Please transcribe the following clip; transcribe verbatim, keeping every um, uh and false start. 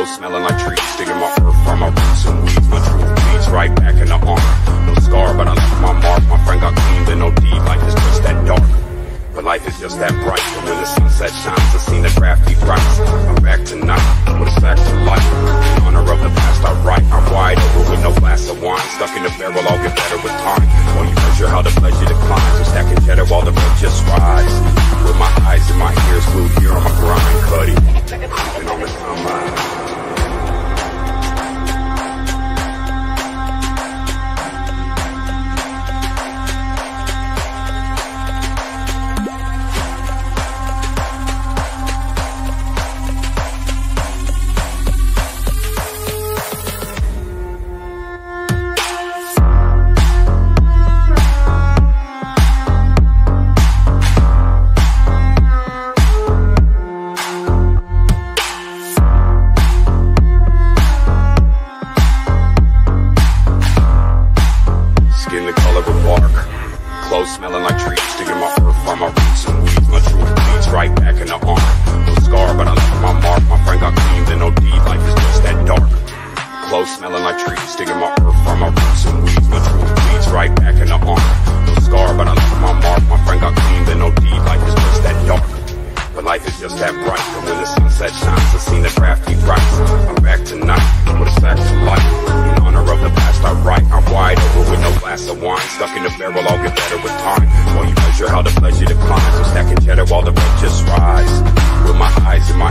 Clothes smelling like trees, digging my earth from my roots and weeds. My truth bleeds right back in the armor. No scar, but I left my mark. My friend got clean, then no deed. Life is just that dark, but life is just that bright. And when the sunset shines, I seen the crafty price. I'm back tonight with a sack to life. In honor of the past I write. I'm wide over with no glass of wine. Stuck in the barrel, I'll get better with time. While you measure how the pleasure declines, I'm stacking cheddar while the rent just rise. With my eyes and my ears glued here on my grind, cutty. Creepin on the timeline. Clothes smelling like trees, digging my earth from my roots and weeds. My truth bleeds right back in the armor. No scar, but I left my mark. My friend got clean, then no deed. Life is just that dark. Clothes smelling like trees, digging my earth from my roots and weeds. My truth bleeds right back in the armor. No scar, but I left my mark. My friend got clean, then no deed. Life is just that dark, but life is just that bright. And when the sunset shines, I seen the crafty price. I'm back tonight with a sack to life. In honor of the past I write. I'm wide over with no glass of wine. Stuck in the barrel, I'll get better with time. While you measure how the pleasure declines, I'm stacking cheddar while the rent just rise. With my eyes and my